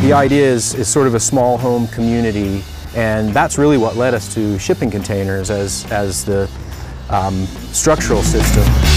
The idea is sort of a small home community, and that's really what led us to shipping containers as the structural system.